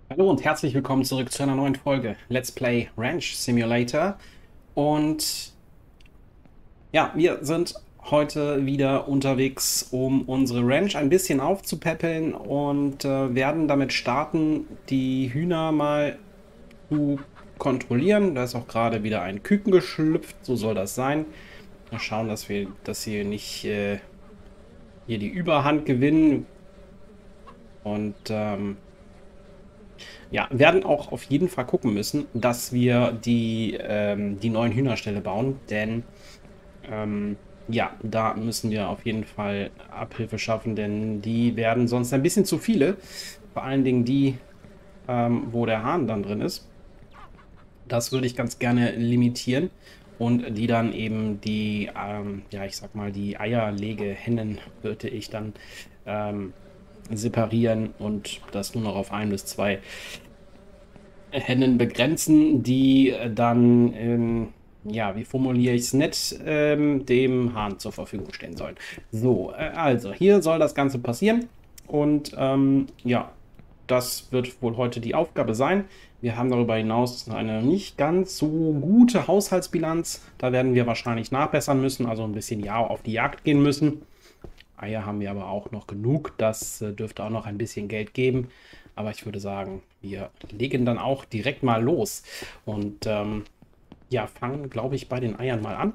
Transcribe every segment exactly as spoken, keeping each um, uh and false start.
Hallo und herzlich willkommen zurück zu einer neuen Folge Let's Play Ranch Simulator. Und ja, wir sind heute wieder unterwegs, um unsere Ranch ein bisschen aufzupäppeln und äh, werden damit starten, die Hühner mal zu kontrollieren. Da ist auch gerade wieder ein Küken geschlüpft, so soll das sein. Mal schauen, dass wir, dass sie nicht äh, hier die Überhand gewinnen. Und ähm, Ja, werden auch auf jeden Fall gucken müssen, dass wir die, ähm, die neuen Hühnerställe bauen, denn ähm, ja, da müssen wir auf jeden Fall Abhilfe schaffen, denn die werden sonst ein bisschen zu viele. Vor allen Dingen die, ähm, wo der Hahn dann drin ist. Das würde ich ganz gerne limitieren und die dann eben die, ähm, ja, ich sag mal, die Eierlegehennen würde ich dann ähm, separieren und das nur noch auf ein bis zwei Hennen begrenzen, die äh, dann, ähm, ja, wie formuliere ich es nett, ähm, dem Hahn zur Verfügung stehen sollen. So, äh, also hier soll das Ganze passieren und ähm, ja, das wird wohl heute die Aufgabe sein. Wir haben darüber hinaus eine nicht ganz so gute Haushaltsbilanz. Da werden wir wahrscheinlich nachbessern müssen, also ein bisschen ja auf die Jagd gehen müssen. Eier haben wir aber auch noch genug. Das äh, dürfte auch noch ein bisschen Geld geben. Aber ich würde sagen, wir legen dann auch direkt mal los. Und ähm, ja, fangen, glaube ich, bei den Eiern mal an.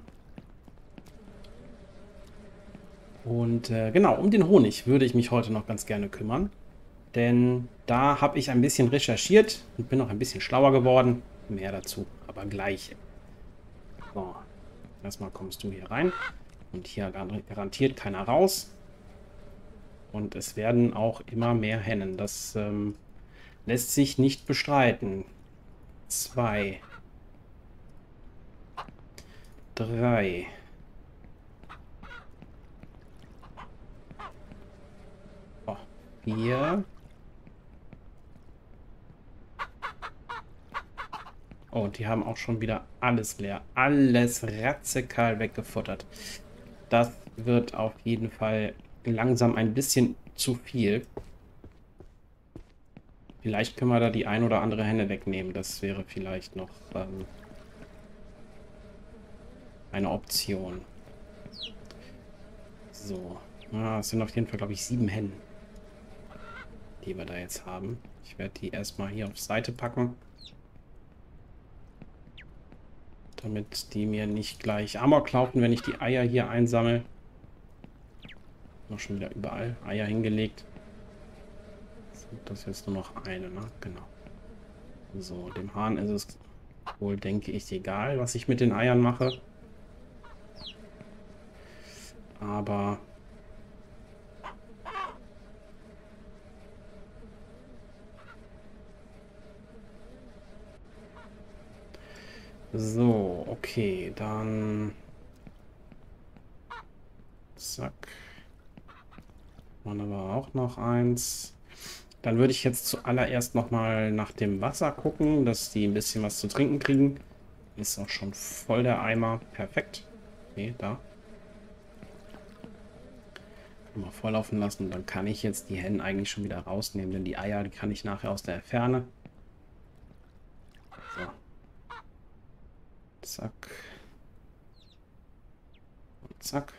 Und äh, genau, um den Honig würde ich mich heute noch ganz gerne kümmern. Denn da habe ich ein bisschen recherchiert und bin noch ein bisschen schlauer geworden. Mehr dazu, aber gleich. So, erstmal kommst du hier rein. Und hier garantiert keiner raus. Und es werden auch immer mehr Hennen. Das ähm, lässt sich nicht bestreiten. Zwei. Drei. Oh, vier. Oh, die haben auch schon wieder alles leer. Alles ratzekal weggefuttert. Das wird auf jeden Fall langsam ein bisschen zu viel. Vielleicht können wir da die ein oder andere Henne wegnehmen. Das wäre vielleicht noch ähm, eine Option. So. Ah, es sind auf jeden Fall, glaube ich, sieben Hennen, die wir da jetzt haben. Ich werde die erstmal hier auf Seite packen, damit die mir nicht gleich Amok laufen, wenn ich die Eier hier einsammle. Noch schon wieder überall Eier hingelegt. Das ist jetzt nur noch eine, ne? Genau. So, dem Hahn ist es wohl, denke ich, egal, was ich mit den Eiern mache. Aber so, okay, dann zack. Machen aber auch noch eins. Dann würde ich jetzt zuallererst noch mal nach dem Wasser gucken, dass die ein bisschen was zu trinken kriegen. Ist auch schon voll der Eimer. Perfekt. Nee, da. Mal volllaufen lassen. Dann kann ich jetzt die Hennen eigentlich schon wieder rausnehmen, denn die Eier, die kann ich nachher aus der Ferne. So. Zack. Und zack.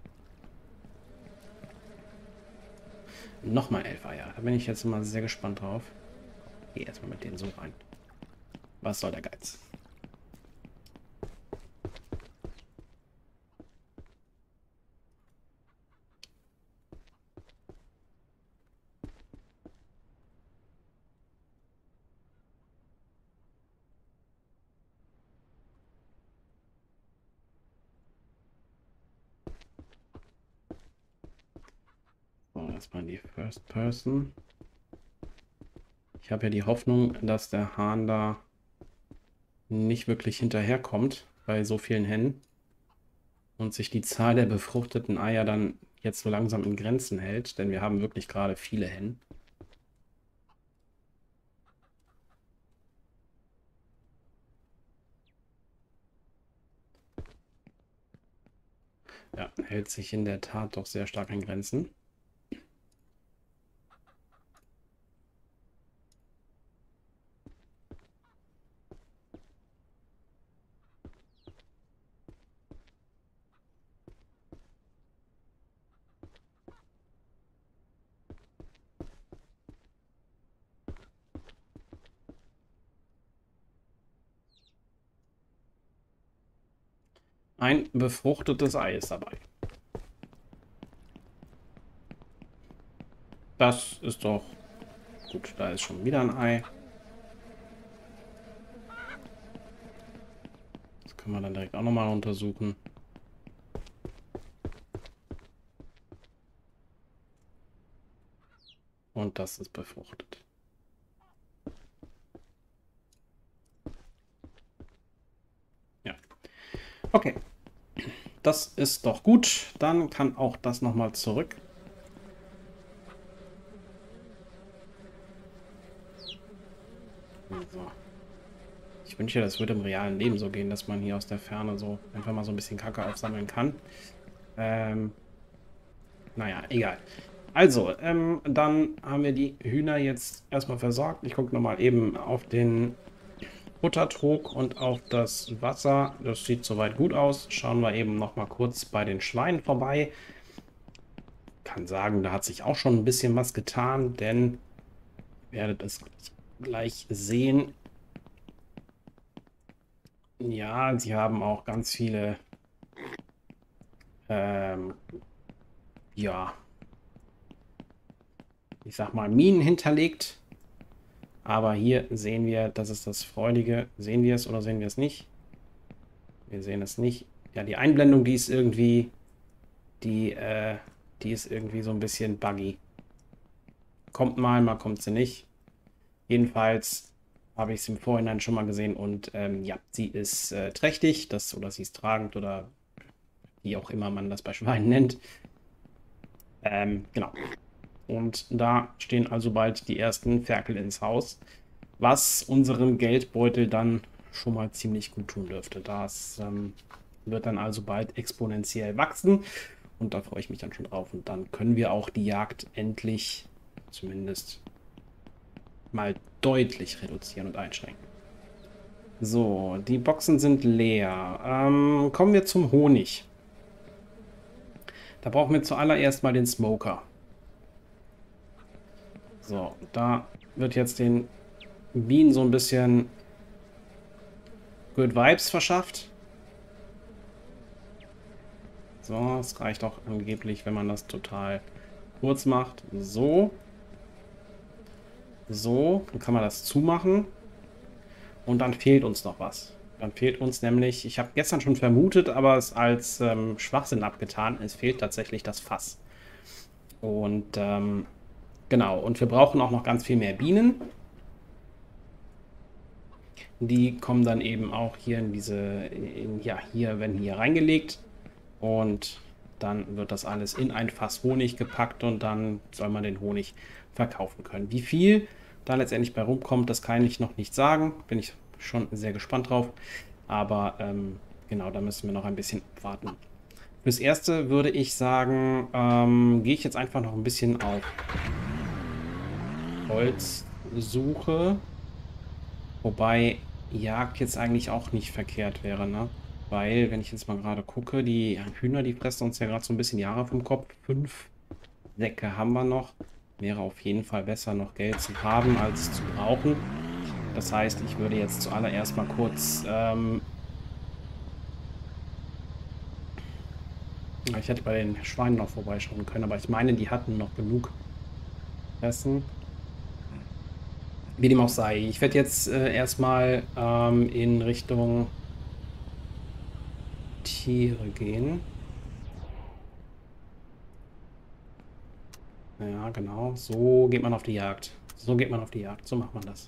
Nochmal elf Eier. Da bin ich jetzt mal sehr gespannt drauf. Geh erstmal mit denen so rein. Was soll der Geiz? So, erstmal die First Person. Ich habe ja die Hoffnung, dass der Hahn da nicht wirklich hinterherkommt bei so vielen Hennen und sich die Zahl der befruchteten Eier dann jetzt so langsam in Grenzen hält, denn wir haben wirklich gerade viele Hennen. Ja, hält sich in der Tat doch sehr stark in Grenzen. ein befruchtetes Ei ist dabei. Das ist doch gut. Da ist schon wieder ein Ei. Das können wir dann direkt auch nochmal untersuchen. Und das ist befruchtet. Ja. Okay. Das ist doch gut. Dann kann auch das nochmal zurück. So. Ich wünsche, das würde im realen Leben so gehen, dass man hier aus der Ferne so einfach mal so ein bisschen Kacke aufsammeln kann. Ähm, naja, egal. Also, ähm, dann haben wir die Hühner jetzt erstmal versorgt. Ich gucke nochmal eben auf den Futtertrog und auf das Wasser. Das sieht soweit gut aus. Schauen wir eben nochmal kurz bei den Schweinen vorbei. Kann sagen, da hat sich auch schon ein bisschen was getan, denn ihr werdet es gleich sehen. Ja, sie haben auch ganz viele, ähm, ja, ich sag mal, Minen hinterlegt. Aber hier sehen wir, das ist das Freudige. Sehen wir es oder sehen wir es nicht? Wir sehen es nicht. Ja, die Einblendung, die ist irgendwie, die, äh, die ist irgendwie so ein bisschen buggy. Kommt mal, mal kommt sie nicht. Jedenfalls habe ich es im Vorhinein schon mal gesehen und ähm, ja, sie ist äh, trächtig, das, oder sie ist tragend oder wie auch immer man das bei Schweinen nennt. Ähm, genau. Und da stehen also bald die ersten Ferkel ins Haus, was unserem Geldbeutel dann schon mal ziemlich gut tun dürfte. Das ähm, wird dann also bald exponentiell wachsen und da freue ich mich dann schon drauf. Und dann können wir auch die Jagd endlich zumindest mal deutlich reduzieren und einschränken. So, die Boxen sind leer. Ähm, kommen wir zum Honig. Da brauchen wir zuallererst mal den Smoker. So, da wird jetzt den Bienen so ein bisschen Good Vibes verschafft. So, es reicht auch angeblich, wenn man das total kurz macht. So. So, dann kann man das zumachen. Und dann fehlt uns noch was. Dann fehlt uns nämlich, ich habe gestern schon vermutet, aber es als ähm, Schwachsinn abgetan, es fehlt tatsächlich das Fass. Und ähm, genau, und wir brauchen auch noch ganz viel mehr Bienen. Die kommen dann eben auch hier in diese, in, ja, hier werden hier reingelegt. Und dann wird das alles in ein Fass Honig gepackt und dann soll man den Honig verkaufen können. Wie viel da letztendlich bei rumkommt, das kann ich noch nicht sagen. Bin ich schon sehr gespannt drauf. Aber ähm, genau, da müssen wir noch ein bisschen warten. Fürs Erste würde ich sagen, ähm, gehe ich jetzt einfach noch ein bisschen auf Holzsuche. Wobei Jagd jetzt eigentlich auch nicht verkehrt wäre, ne? Weil, wenn ich jetzt mal gerade gucke, die Hühner, die fressen uns ja gerade so ein bisschen Jahre vom Kopf. Fünf Säcke haben wir noch. Wäre auf jeden Fall besser, noch Geld zu haben, als zu brauchen. Das heißt, ich würde jetzt zuallererst mal kurz... Ähm ich hätte bei den Schweinen noch vorbeischauen können, aber ich meine, die hatten noch genug Essen. Wie dem auch sei. Ich werde jetzt äh, erstmal ähm, in Richtung Tiere gehen. Ja, genau. So geht man auf die Jagd. So geht man auf die Jagd. So macht man das.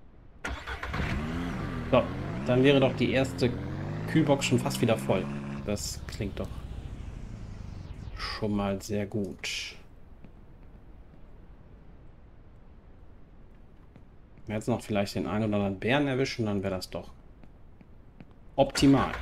So, dann wäre doch die erste Kühlbox schon fast wieder voll. Das klingt doch schon mal sehr gut. Wenn wir jetzt noch vielleicht den einen oder anderen Bären erwischen, dann wäre das doch optimal.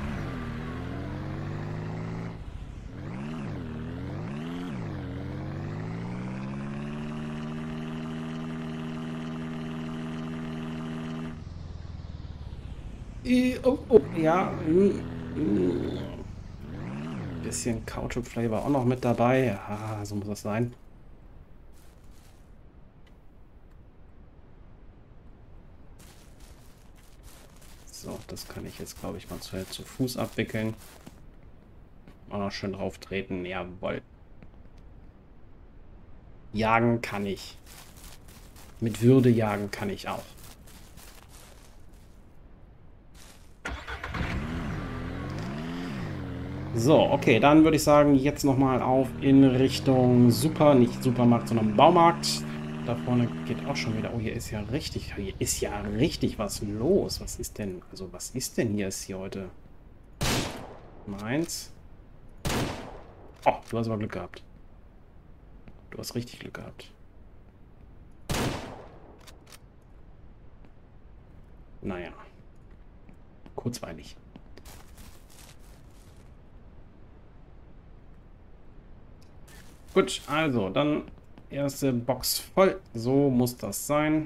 Oh, oh, ja. Bisschen Kautschuk-Flavor auch noch mit dabei. Ja, so muss das sein. So, das kann ich jetzt, glaube ich, mal zu, zu Fuß abwickeln. Auch noch schön drauf treten. Jawohl. Jagen kann ich. Mit Würde jagen kann ich auch. So, okay, dann würde ich sagen, jetzt nochmal auf in Richtung Super, nicht Supermarkt, sondern Baumarkt. Da vorne geht auch schon wieder. Oh, hier ist ja richtig, hier ist ja richtig was los. Was ist denn, also was ist denn hier ist hier heute? Meins. Oh, du hast aber Glück gehabt. Du hast richtig Glück gehabt. Naja. Kurzweilig. Gut, also dann erste Box voll. So muss das sein.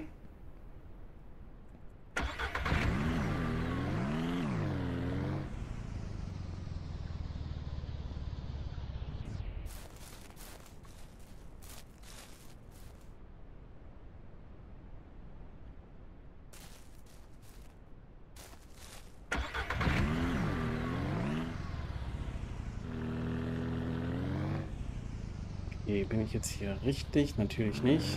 Okay, bin ich jetzt hier richtig? Natürlich nicht.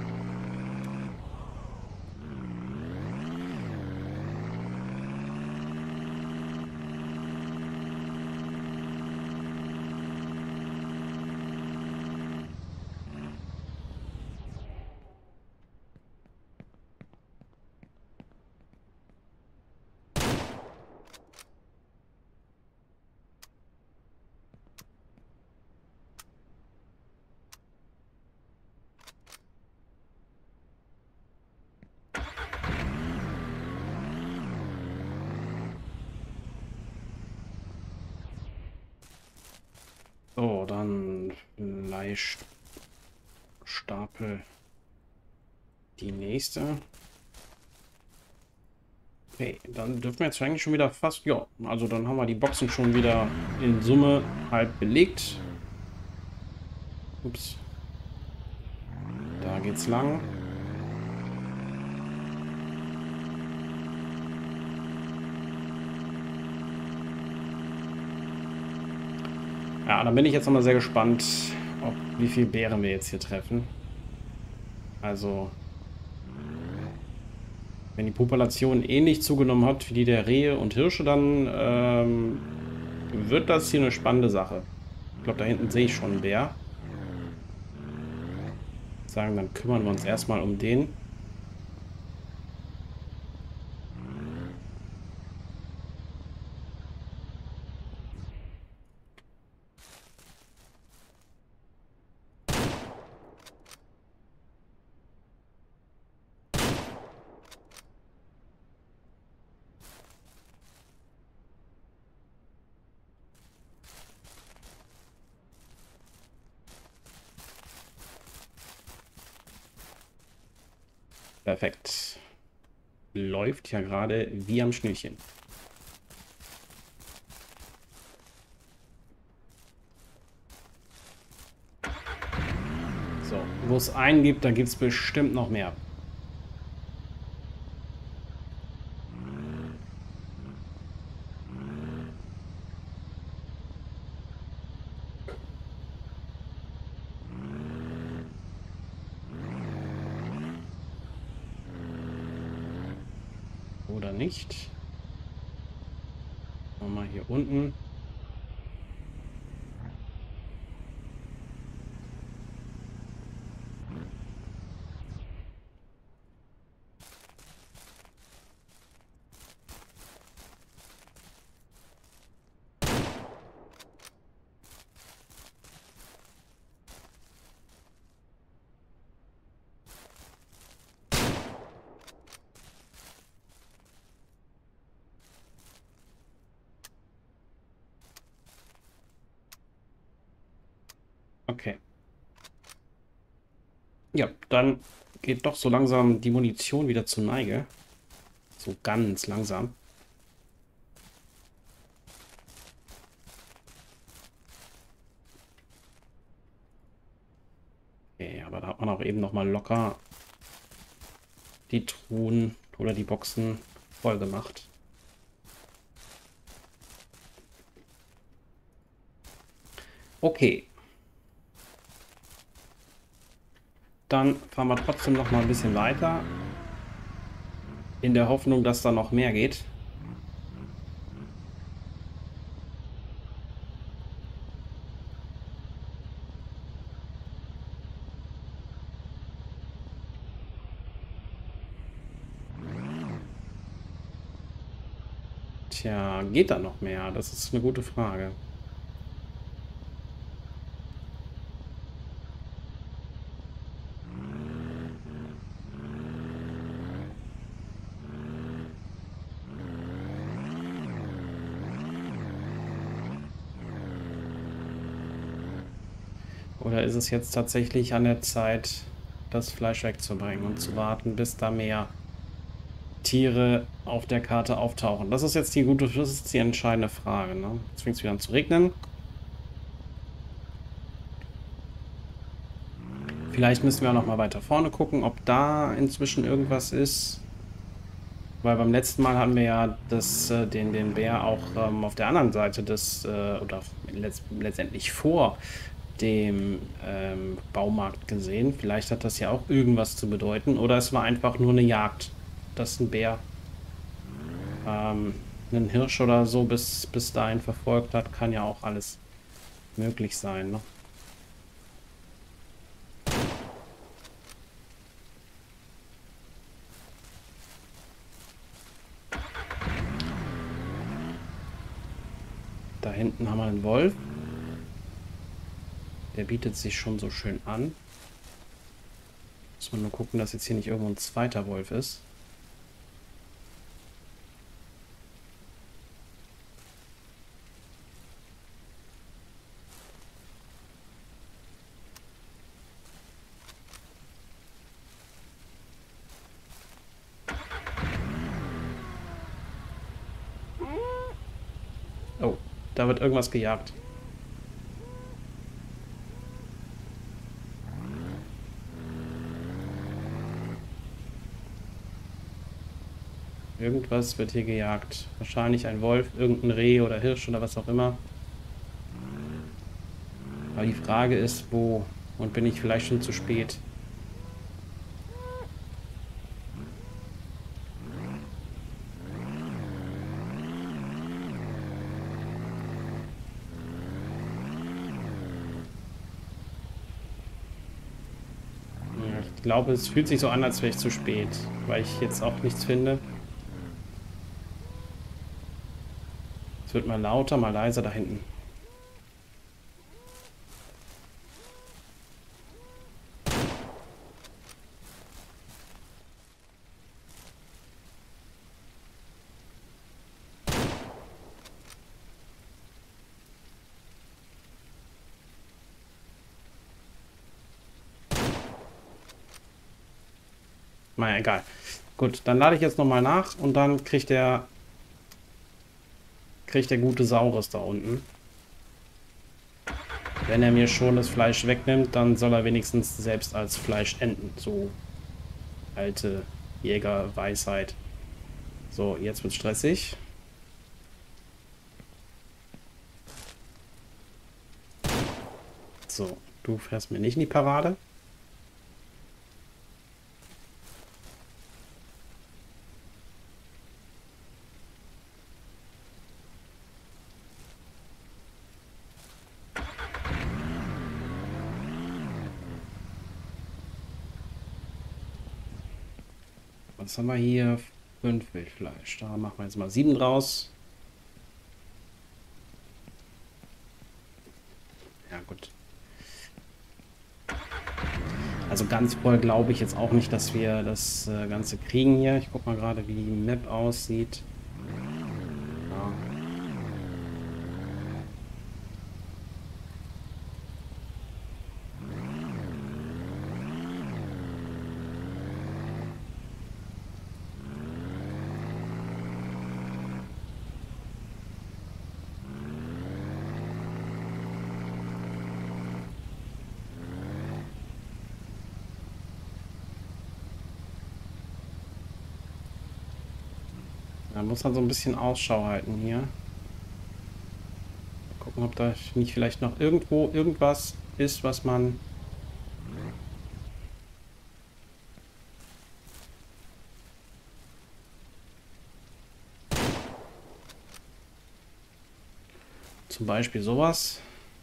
So, dann Fleischstapel. Die nächste. Okay, dann dürfen wir jetzt eigentlich schon wieder fast... Ja, also dann haben wir die Boxen schon wieder in Summe halb belegt. Ups. Da geht's lang. Ja, dann bin ich jetzt nochmal sehr gespannt, ob, wie viel Beeren wir jetzt hier treffen. Also, wenn die Population ähnlich zugenommen hat wie die der Rehe und Hirsche, dann ähm, wird das hier eine spannende Sache. Ich glaube, da hinten sehe ich schon einen Bär. Ich würde sagen, dann kümmern wir uns erstmal um den. Perfekt. Läuft ja gerade wie am Schnürchen. So, wo es einen gibt, da gibt es bestimmt noch mehr. Oder nicht? Mal hier unten. Ja, dann geht doch so langsam die Munition wieder zur Neige. So ganz langsam. Okay, aber da hat man auch eben noch mal locker die Truhen oder die Boxen voll gemacht. Okay. Dann fahren wir trotzdem noch mal ein bisschen weiter. In der Hoffnung, dass da noch mehr geht. Tja, geht da noch mehr? Das ist eine gute Frage. Oder ist es jetzt tatsächlich an der Zeit, das Fleisch wegzubringen und zu warten, bis da mehr Tiere auf der Karte auftauchen? Das ist jetzt die gute, das ist die entscheidende Frage, ne? Jetzt fängt es wieder an zu regnen. Vielleicht müssen wir auch noch mal weiter vorne gucken, ob da inzwischen irgendwas ist. Weil beim letzten Mal hatten wir ja das, äh, den, den Bär auch ähm, auf der anderen Seite des, äh, oder letzt, letztendlich vor dem ähm, Baumarkt gesehen. Vielleicht hat das ja auch irgendwas zu bedeuten. Oder es war einfach nur eine Jagd, dass ein Bär ähm, einen Hirsch oder so bis, bis dahin verfolgt hat. Kann ja auch alles möglich sein, ne? Da hinten haben wir einen Wolf. Der bietet sich schon so schön an. Muss man nur gucken, dass jetzt hier nicht irgendwo ein zweiter Wolf ist. Oh, da wird irgendwas gejagt. Irgendwas wird hier gejagt. Wahrscheinlich ein Wolf, irgendein Reh oder Hirsch oder was auch immer. Aber die Frage ist, wo? Und bin ich vielleicht schon zu spät? Ja, ich glaube, es fühlt sich so an, als wäre ich zu spät, weil ich jetzt auch nichts finde. Es wird mal lauter, mal leiser da hinten. Naja, egal. Gut, dann lade ich jetzt nochmal nach und dann kriegt der kriegt der gute Saurus da unten. Wenn er mir schon das Fleisch wegnimmt, dann soll er wenigstens selbst als Fleisch enden. So alte Jägerweisheit. So, jetzt wird's stressig. So, du fährst mir nicht in die Parade. Was haben wir hier? Fünf Wildfleisch. Da machen wir jetzt mal sieben draus. Ja, gut. Also ganz voll glaube ich jetzt auch nicht, dass wir das äh, Ganze kriegen hier. Ich gucke mal gerade, wie die Map aussieht. Ja. Da muss man so ein bisschen Ausschau halten hier. Gucken, ob da nicht vielleicht noch irgendwo irgendwas ist, was man... Zum Beispiel sowas.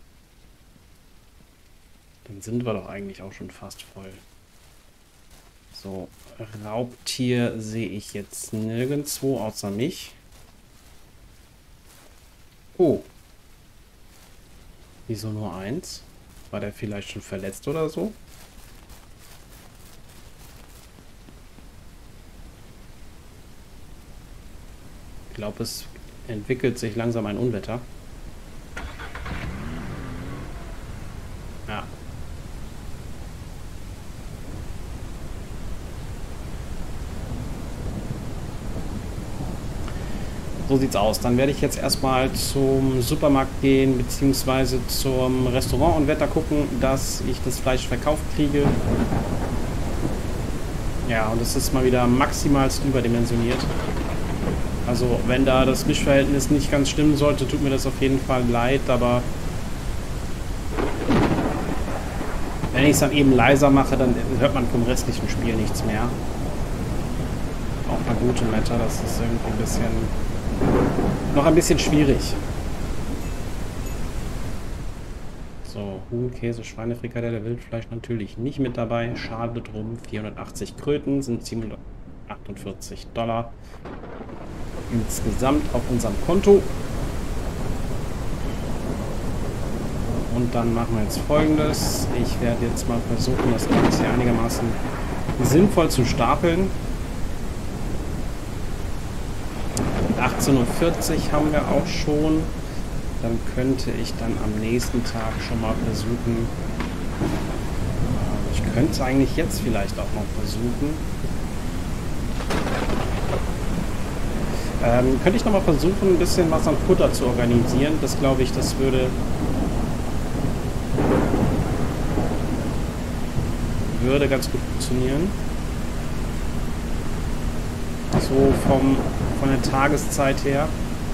Dann sind wir doch eigentlich auch schon fast voll. So, Raubtier sehe ich jetzt nirgendwo außer mich. Oh. Wieso nur eins? War der vielleicht schon verletzt oder so? Ich glaube, es entwickelt sich langsam ein Unwetter. Ja. So sieht's aus. Dann werde ich jetzt erstmal zum Supermarkt gehen, beziehungsweise zum Restaurant und werde da gucken, dass ich das Fleisch verkauft kriege. Ja, und es ist mal wieder maximalst überdimensioniert. Also, wenn da das Mischverhältnis nicht ganz stimmen sollte, tut mir das auf jeden Fall leid, aber wenn ich es dann eben leiser mache, dann hört man vom restlichen Spiel nichts mehr. Auch bei gutem Wetter, das ist irgendwie ein bisschen... noch ein bisschen schwierig. So, Huhn, Käse, Schweinefrikadelle, Wildfleisch natürlich nicht mit dabei. Schade drum. vierhundertachtzig Kröten sind siebenhundertachtundvierzig Dollar insgesamt auf unserem Konto. Und dann machen wir jetzt Folgendes. Ich werde jetzt mal versuchen, das Ganze hier einigermaßen sinnvoll zu stapeln. achtzehn Uhr vierzig haben wir auch schon. Dann könnte ich dann am nächsten Tag schon mal versuchen. Ich könnte es eigentlich jetzt vielleicht auch mal versuchen. Ähm, könnte ich noch mal versuchen, ein bisschen was an Futter zu organisieren. Das glaube ich, das würde würde ganz gut funktionieren. So vom von der Tageszeit her.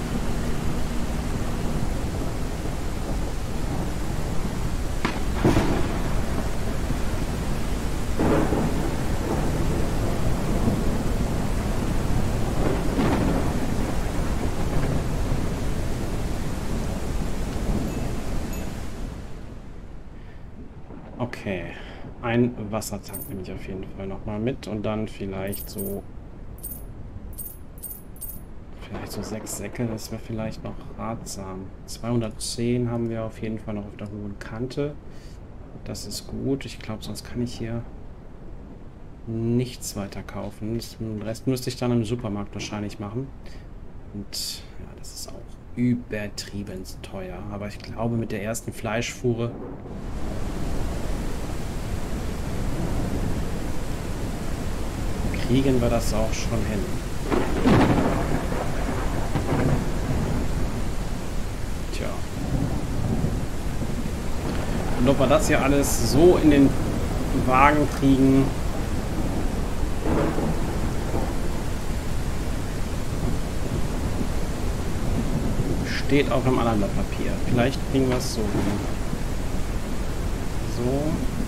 Okay, ein Wassertank nehme ich auf jeden Fall nochmal mit und dann vielleicht so Vielleicht so sechs Säcke, das wäre vielleicht noch ratsam. zweihundertzehn haben wir auf jeden Fall noch auf der hohen Kante. Das ist gut. Ich glaube, sonst kann ich hier nichts weiter kaufen. Den Rest müsste ich dann im Supermarkt wahrscheinlich machen. Und ja, das ist auch übertrieben teuer. Aber ich glaube, mit der ersten Fleischfuhre kriegen wir das auch schon hin. Und ob wir das hier alles so in den Wagen kriegen, steht auf einem anderen Blatt Papier. Vielleicht kriegen wir es so hin. So.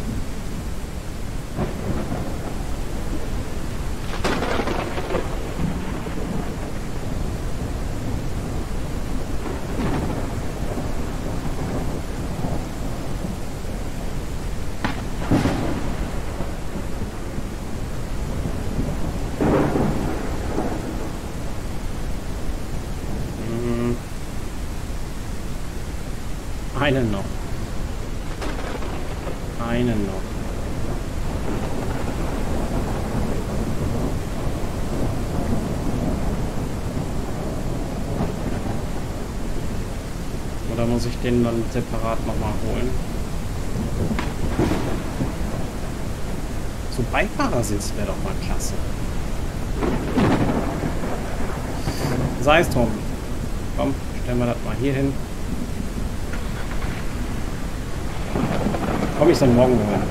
Einen noch. Einen noch. Oder muss ich den dann separat nochmal holen? So Beifahrersitz wäre doch mal klasse. Sei es drum. Komm, stellen wir das mal hier hin. Komme ich dann morgen holen.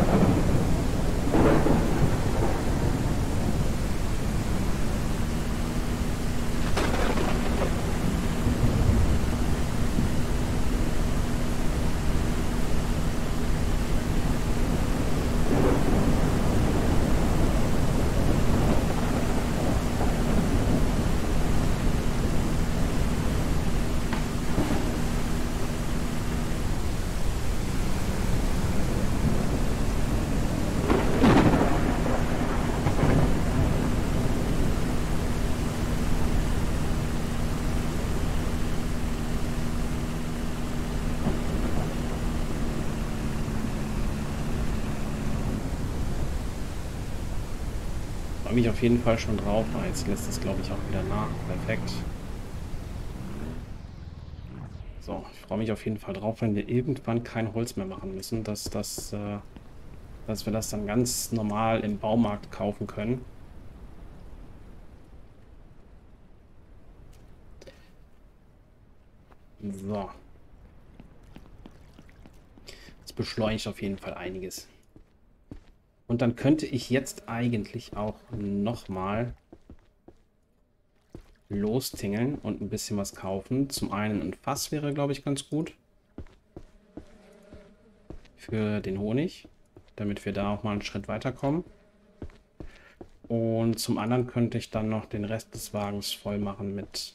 freue mich auf jeden Fall schon drauf. Ah, jetzt lässt es, glaube ich, auch wieder nach. Perfekt. So, ich freue mich auf jeden Fall drauf, wenn wir irgendwann kein Holz mehr machen müssen, dass, das, äh, dass wir das dann ganz normal im Baumarkt kaufen können. So. Das beschleunigt auf jeden Fall einiges. Und dann könnte ich jetzt eigentlich auch nochmal lostingeln und ein bisschen was kaufen. Zum einen ein Fass wäre, glaube ich, ganz gut. Für den Honig, damit wir da auch mal einen Schritt weiterkommen. Und zum anderen könnte ich dann noch den Rest des Wagens voll machen mit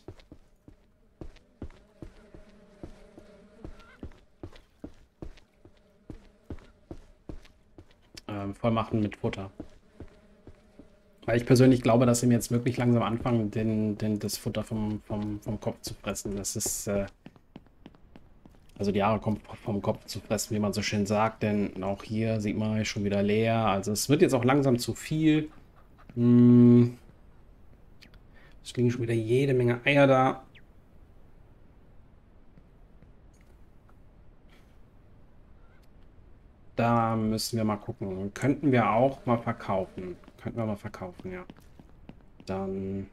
ähm, voll machen mit Futter. Weil ich persönlich glaube, dass sie mir jetzt wirklich langsam anfangen, den, den, das Futter vom, vom, vom Kopf zu fressen. Das ist, äh, also die Haare kommt vom Kopf zu fressen, wie man so schön sagt. Denn auch hier sieht man schon wieder leer. Also es wird jetzt auch langsam zu viel. Hm. Es liegen schon wieder jede Menge Eier da. Da müssen wir mal gucken. Könnten wir auch mal verkaufen. Könnten wir mal verkaufen, ja. Dann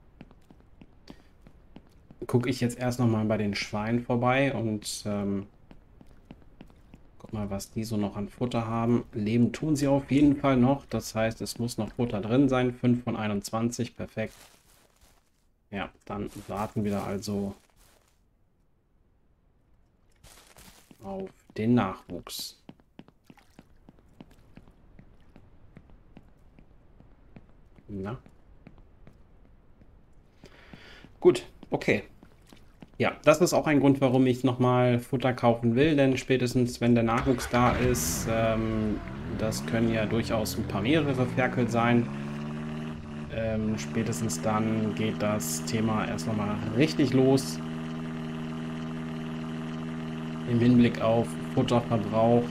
gucke ich jetzt erst noch mal bei den Schweinen vorbei und ähm, guck mal, was die so noch an Futter haben. Leben tun sie auf jeden Fall noch. Das heißt, es muss noch Futter drin sein. fünf von einundzwanzig, perfekt. Ja, dann warten wir da also auf den Nachwuchs. Na. Gut, okay. Ja, das ist auch ein Grund, warum ich nochmal Futter kaufen will, denn spätestens, wenn der Nachwuchs da ist, ähm, das können ja durchaus ein paar mehrere Ferkel sein, ähm, spätestens dann geht das Thema erst nochmal richtig los. Im Hinblick auf Futterverbrauch.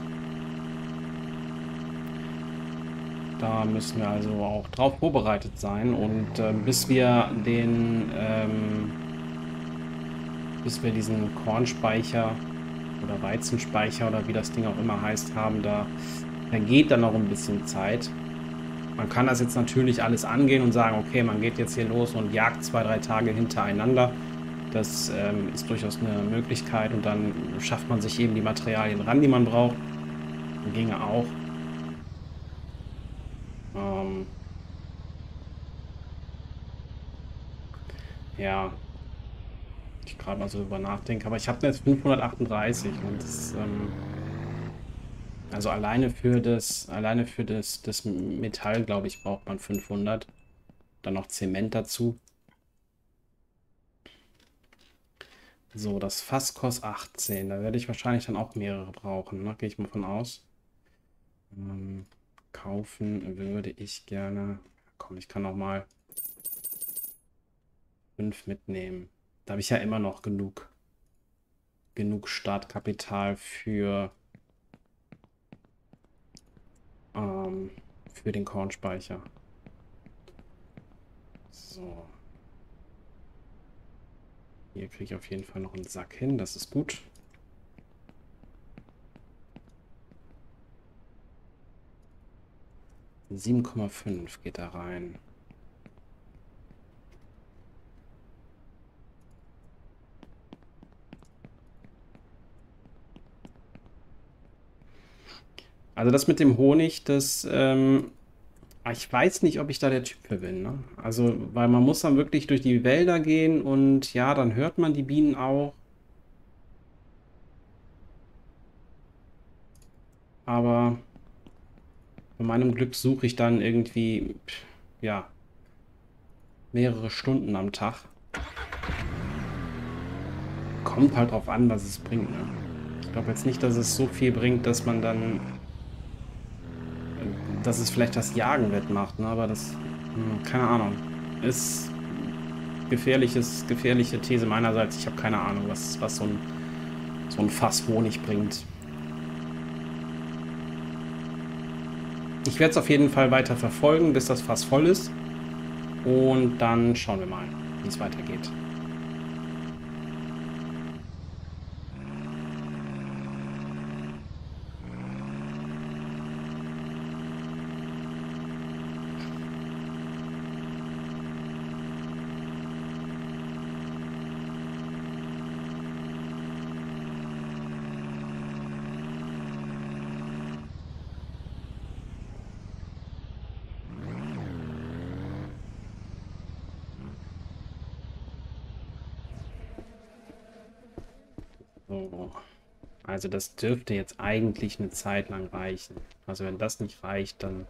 Da müssen wir also auch drauf vorbereitet sein und äh, bis wir den, ähm, bis wir diesen Kornspeicher oder Weizenspeicher oder wie das Ding auch immer heißt haben, da vergeht dann noch ein bisschen Zeit. Man kann das jetzt natürlich alles angehen und sagen, okay, man geht jetzt hier los und jagt zwei, drei Tage hintereinander. Das ähm, ist durchaus eine Möglichkeit und dann schafft man sich eben die Materialien ran, die man braucht. Das ginge auch. Ähm ja, ich gerade mal so drüber nachdenke, aber ich habe jetzt fünfhundertachtunddreißig und das, ähm also alleine für das, alleine für das, das Metall, glaube ich, braucht man fünfhundert. Dann noch Zement dazu. So, das Fass kostet achtzehn. Da werde ich wahrscheinlich dann auch mehrere brauchen, ne? Gehe ich mal von aus. Ähm, kaufen würde ich gerne. Komm, ich kann noch mal fünf mitnehmen. Da habe ich ja immer noch genug, genug Startkapital für, ähm, für den Kornspeicher. So. Hier kriege ich auf jeden Fall noch einen Sack hin. Das ist gut. sieben Komma fünf geht da rein. Also das mit dem Honig, das, ähm, ich weiß nicht, ob ich da der Typ für bin, ne? Also, weil man muss dann wirklich durch die Wälder gehen und ja, dann hört man die Bienen auch. Aber bei meinem Glück suche ich dann irgendwie, ja, mehrere Stunden am Tag. Kommt halt drauf an, was es bringt, ne? Ich glaube jetzt nicht, dass es so viel bringt, dass man dann, dass es vielleicht das Jagen wettmacht, ne? Aber das, hm, keine Ahnung, ist gefährliches, gefährliche These meinerseits. Ich habe keine Ahnung, was, was so ein, so ein Fass Honig bringt. Ich werde es auf jeden Fall weiter verfolgen, bis das Fass voll ist. Und dann schauen wir mal, wie es weitergeht. So. Also das dürfte jetzt eigentlich eine Zeit lang reichen. Also wenn das nicht reicht, dann...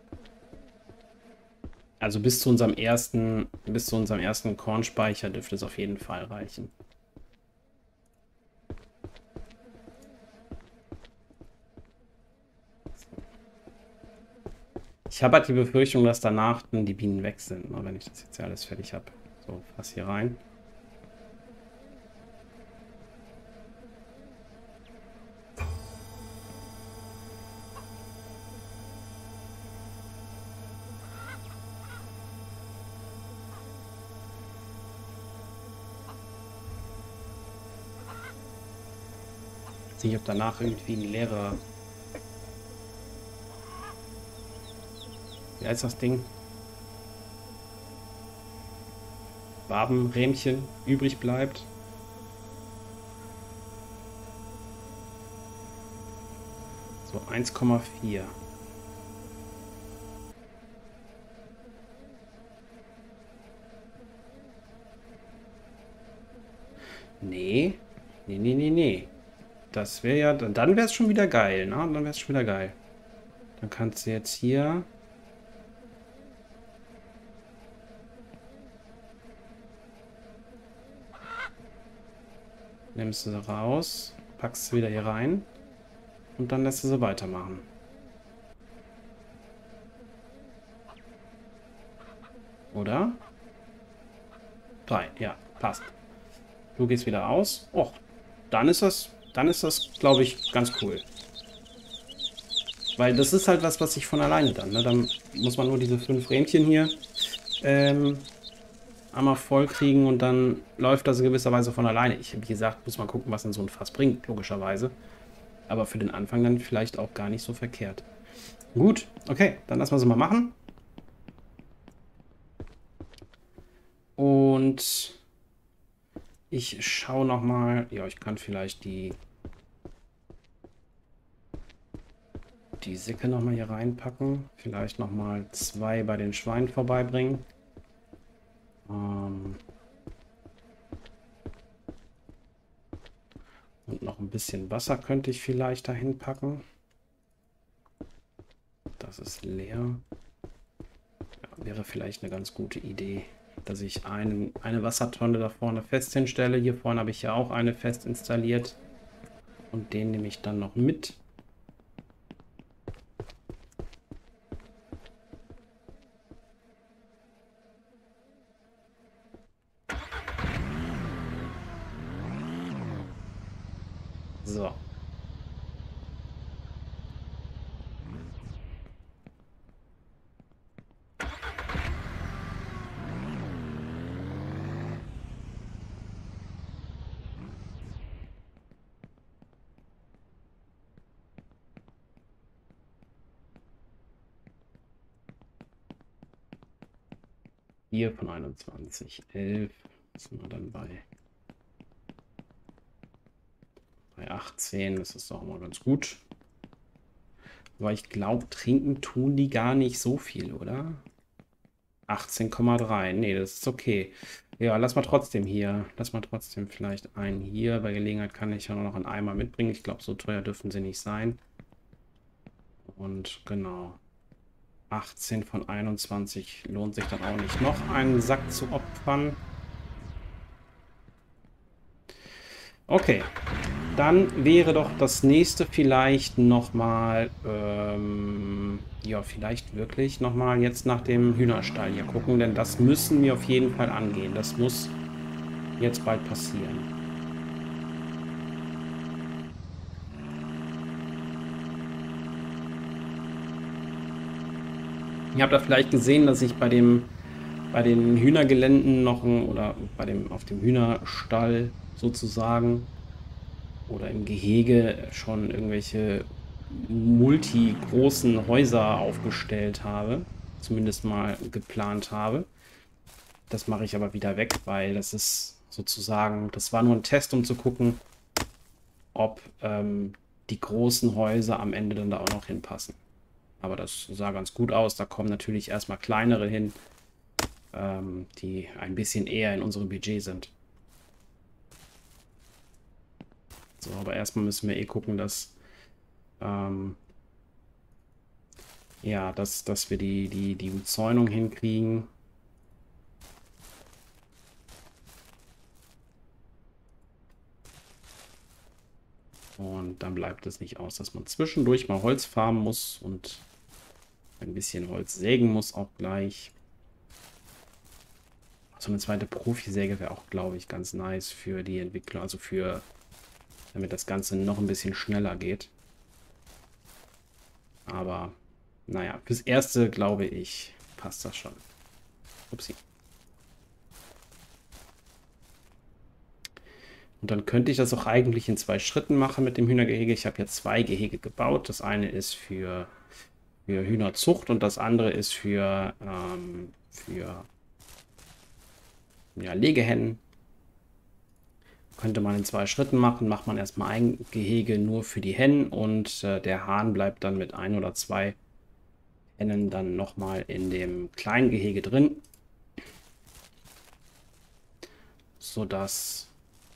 Also bis zu unserem ersten, bis zu unserem ersten Kornspeicher dürfte es auf jeden Fall reichen. Ich habe halt die Befürchtung, dass danach dann die Bienen weg sind, wenn ich das jetzt ja alles fertig habe. So, fass hier rein. Ich ob danach irgendwie ein leerer... Wie heißt das Ding? Wabenrähmchen übrig bleibt. So, eins Komma vier. Nee. Nee, nee, nee, nee. Das wäre ja... Dann wäre es schon wieder geil, ne? Dann wäre es schon wieder geil. Dann kannst du jetzt hier... Nimmst du sie raus, packst sie wieder hier rein und dann lässt du sie weitermachen. Oder? Drei, ja, passt. Du gehst wieder aus. Och, dann ist das, dann ist das, glaube ich, ganz cool. Weil das ist halt was, was sich von alleine dann, ne? Dann muss man nur diese fünf Rähmchen hier ähm, einmal voll kriegen und dann läuft das in gewisser Weise von alleine. Ich habe gesagt, muss man gucken, was in so ein Fass bringt, logischerweise. Aber für den Anfang dann vielleicht auch gar nicht so verkehrt. Gut, okay, dann lassen wir es mal machen. Und ich schaue nochmal, ja, ich kann vielleicht die, die Sicke nochmal hier reinpacken. Vielleicht nochmal zwei bei den Schweinen vorbeibringen. Ähm Und noch ein bisschen Wasser könnte ich vielleicht dahin packen. Das ist leer. Ja, wäre vielleicht eine ganz gute Idee, dass ich einen, eine Wassertonne da vorne fest hinstelle. Hier vorne habe ich ja auch eine fest installiert. Und den nehme ich dann noch mit. So. vier von einundzwanzig, elf. Sind wir dann bei, bei achtzehn. Das ist doch mal ganz gut. Aber ich glaube, trinken tun die gar nicht so viel, oder? achtzehn Komma drei. Nee, das ist okay. Ja, lass mal trotzdem hier. Lass mal trotzdem vielleicht einen hier. Bei Gelegenheit kann ich ja noch einen Eimer mitbringen. Ich glaube, so teuer dürfen sie nicht sein. Und genau. achtzehn von einundzwanzig lohnt sich dann auch nicht. Noch einen Sack zu opfern. Okay. Dann wäre doch das nächste vielleicht nochmal, ähm, ja, vielleicht wirklich nochmal jetzt nach dem Hühnerstall hier gucken, denn das müssen wir auf jeden Fall angehen. Das muss jetzt bald passieren. Ihr habt da vielleicht gesehen, dass ich bei dem bei den Hühnergeländen noch ein, oder bei dem, auf dem Hühnerstall sozusagen oder im Gehege schon irgendwelche multi-großen Häuser aufgestellt habe. Zumindest mal geplant habe. Das mache ich aber wieder weg, weil das ist sozusagen, das war nur ein Test, um zu gucken, ob ähm, die großen Häuser am Ende dann da auch noch hinpassen. Aber das sah ganz gut aus. Da kommen natürlich erstmal kleinere hin, ähm, die ein bisschen eher in unserem Budget sind. So, aber erstmal müssen wir eh gucken, dass ähm, ja, dass, dass wir die, die, die Umzäunung hinkriegen. Und dann bleibt es nicht aus, dass man zwischendurch mal Holz farmen muss und ein bisschen Holz sägen muss auch gleich. So eine zweite Profisäge wäre auch, glaube ich, ganz nice für die Entwickler, also für, damit das Ganze noch ein bisschen schneller geht. Aber naja, fürs Erste, glaube ich, passt das schon. Upsi. Und dann könnte ich das auch eigentlich in zwei Schritten machen mit dem Hühnergehege. Ich habe jetzt zwei Gehege gebaut. Das eine ist für, für Hühnerzucht und das andere ist für, ähm, für ja, Legehennen. Könnte man in zwei Schritten machen. Macht man erstmal ein Gehege nur für die Hennen und äh, der Hahn bleibt dann mit ein oder zwei Hennen dann nochmal in dem kleinen Gehege drin. Sodass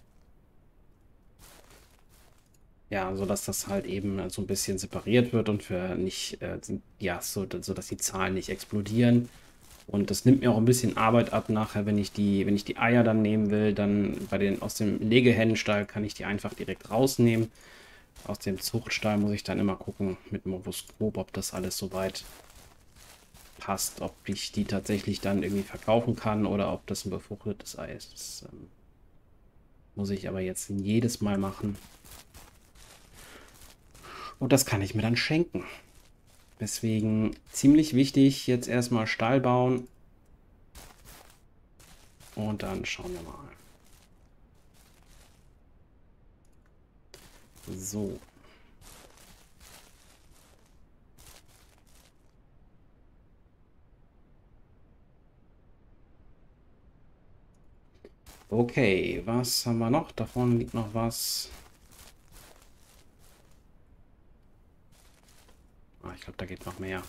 Ja, so dass das halt eben so ein bisschen separiert wird und für nicht, äh, ja, so, so dass die Zahlen nicht explodieren. Und das nimmt mir auch ein bisschen Arbeit ab nachher, wenn ich die, wenn ich die Eier dann nehmen will, dann bei den aus dem Legehennenstall kann ich die einfach direkt rausnehmen. Aus dem Zuchtstall muss ich dann immer gucken mit dem Ovoskop, ob das alles soweit passt, ob ich die tatsächlich dann irgendwie verkaufen kann oder ob das ein befruchtetes Ei ist. Das ähm, muss ich aber jetzt jedes Mal machen. Und das kann ich mir dann schenken. Deswegen ziemlich wichtig, jetzt erstmal Stall bauen. Und dann schauen wir mal. So. Okay, was haben wir noch? Davon liegt noch was. Ah, ich glaube, da geht noch mehr.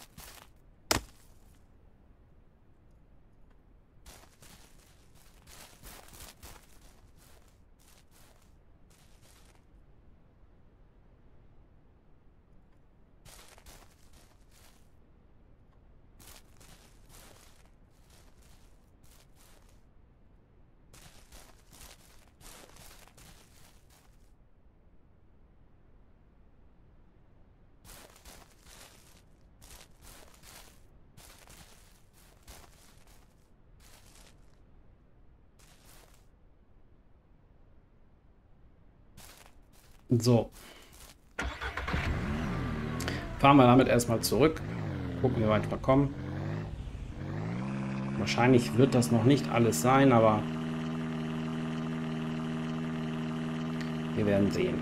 So. Fahren wir damit erstmal zurück. Gucken, wie weit wir kommen. Wahrscheinlich wird das noch nicht alles sein, aber wir werden sehen.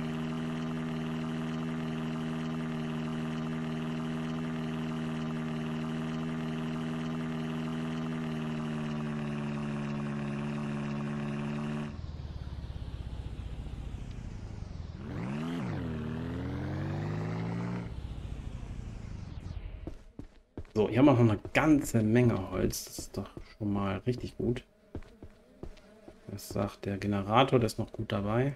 So, hier haben wir noch eine ganze Menge Holz. Das ist doch schon mal richtig gut. Das sagt der Generator, der ist noch gut dabei.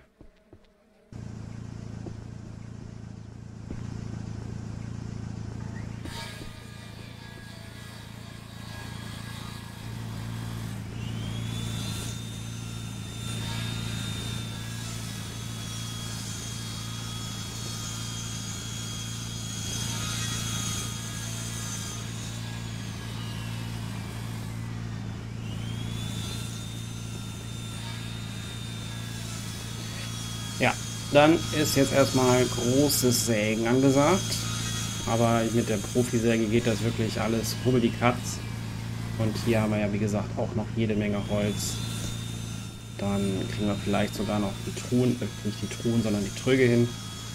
Ja, dann ist jetzt erstmal großes Sägen angesagt. Aber mit der Profisäge geht das wirklich alles rubbel die Katz. Und hier haben wir ja, wie gesagt, auch noch jede Menge Holz. Dann kriegen wir vielleicht sogar noch die Truhen, äh, nicht die Truhen, sondern die Tröge hin.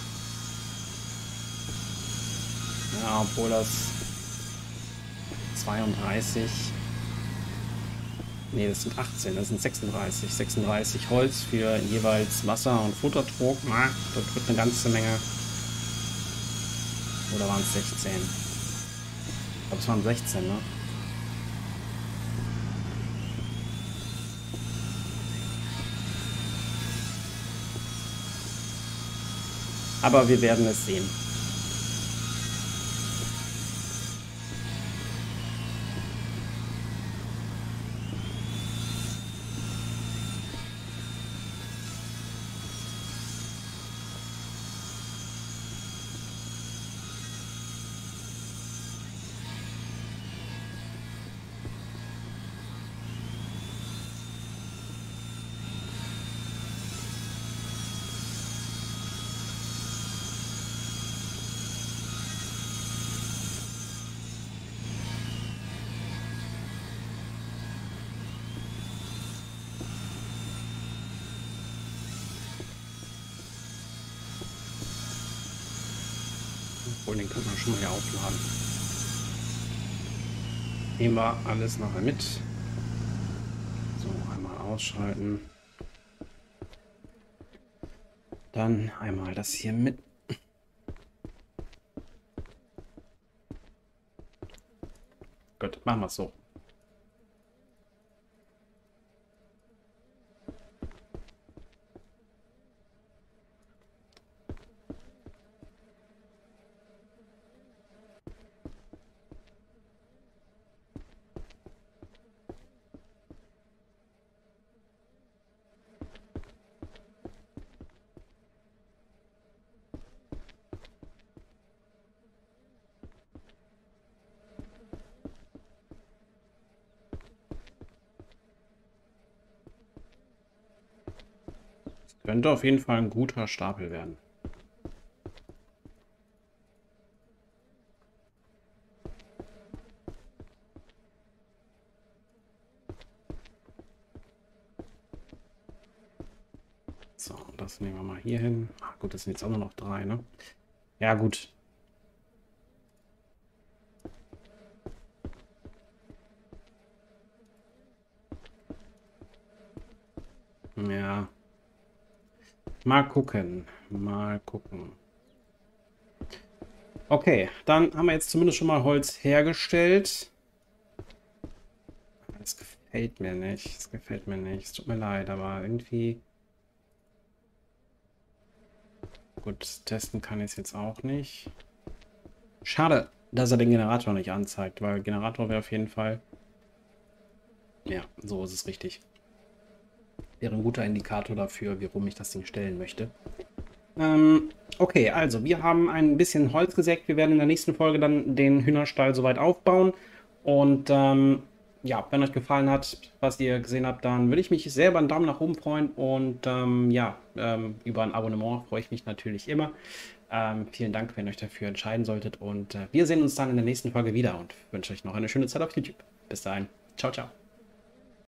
Ja, obwohl das zweiunddreißig... Ne, das sind achtzehn, das sind sechsunddreißig. sechsunddreißig Holz für jeweils Wasser- und Futtertrog. Na, das wird eine ganze Menge. Oder waren es sechzehn? Ich glaube, es waren sechzehn, ne? Aber wir werden es sehen. Obwohl, den kann man schon mal hier aufladen. Nehmen wir alles nachher mit. So, einmal ausschalten. Dann einmal das hier mit. Gut, machen wir es so. Könnte auf jeden Fall ein guter Stapel werden. So, das nehmen wir mal hier hin. Ach gut, das sind jetzt auch nur noch drei, ne? Ja, gut. Ja. Mal gucken. Mal gucken. Okay, dann haben wir jetzt zumindest schon mal Holz hergestellt. Das gefällt mir nicht. Das gefällt mir nicht. Es tut mir leid, aber irgendwie... Gut, testen kann ich es jetzt auch nicht. Schade, dass er den Generator nicht anzeigt, weil Generator wäre auf jeden Fall... Ja, so ist es richtig. Wäre ein guter Indikator dafür, warum ich das Ding stellen möchte. Ähm, okay, also wir haben ein bisschen Holz gesägt. Wir werden in der nächsten Folge dann den Hühnerstall soweit aufbauen. Und ähm, ja, wenn euch gefallen hat, was ihr gesehen habt, dann würde ich mich sehr über einen Daumen nach oben freuen. Und ähm, ja, ähm, über ein Abonnement freue ich mich natürlich immer. Ähm, vielen Dank, wenn ihr euch dafür entscheiden solltet. Und äh, wir sehen uns dann in der nächsten Folge wieder und wünsche euch noch eine schöne Zeit auf YouTube. Bis dahin. Ciao, ciao.